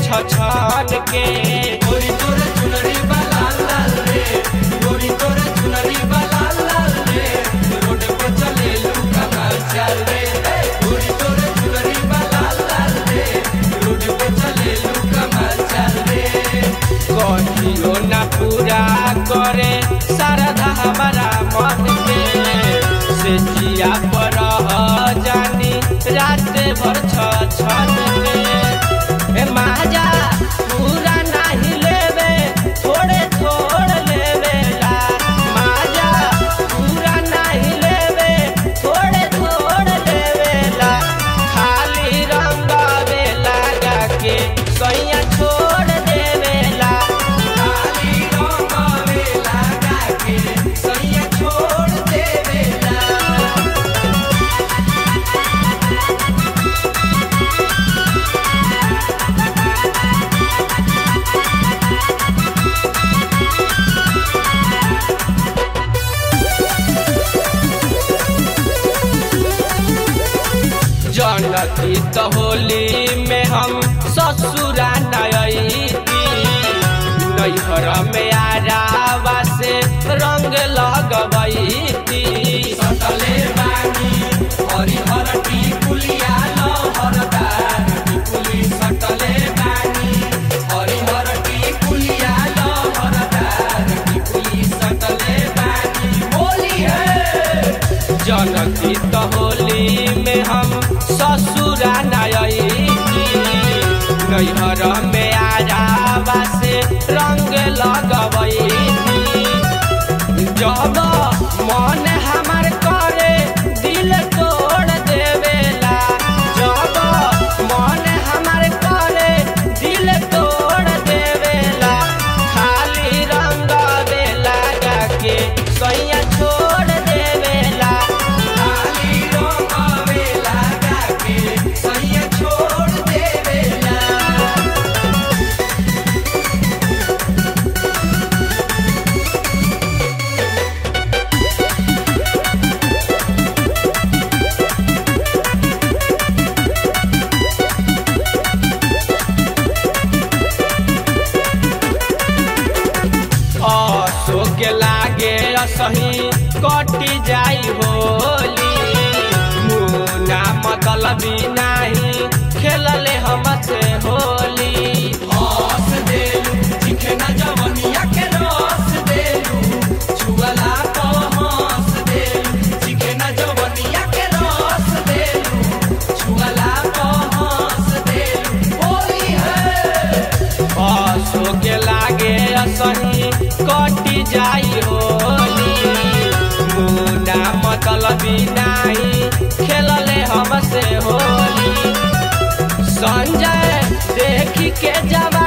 छछन के। गोरी तोर चुनरी वाला लाल रे, गोरी तोर चुनरी वाला लाल रे, रोड पे चले लुका माल चाल रे। गोरी तोर चुनरी वाला लाल रे, रोड पे चले लुका माल चाल रे। कहियो ना पूरा करे शारदा हमारा मन के, से जिया पर जानी रात भर छछन के। माजा पूरा नहीं लेवे, थोड़े थोड़ लेवेला। माजा पूरा नहीं लेवे, थोड़े थोड़ लेवेला। खाली रंग लगा के सैया छोड़ देवेला। खाली रंग लगा के सैया छोड़ देवेला। जनती तो होली में हम ससुरा नयती, नैहर में आरावा से रंग लगवैती। सटले बानी हरिहर टिकुलिया लहरदार टिकुली, सटले बानी हरिहर टिकुलिया लहरदार टिकुली, सटले बानी। होली है जनती तो होली में हम ससुरा नयती, नैहर में आरावा से रंग लगवैती। जब मन हमार करे दिल तोड़ देवेला। जब मन हमार करे दिल तोड़ देवेला। खाली रंग लगा के सैया छोड़ देवेला। खाली रंग लगा के सैया छोड़ देवेला। अशोक लागे सही कटी जाई होली। मुन्ना मतलबी नाही खेलले हमसे होली। हंस देलू चिकना जवनिया के रस देलू, छुअला तो हंस देलू चिकना जवनिया के रस देलू, छुअला तो हंस देलू। होली है अशोक लागे सही कटी जाई होली। मुन्ना मतलबी नाही खेलले हमसे होली। संजय देखी के जवा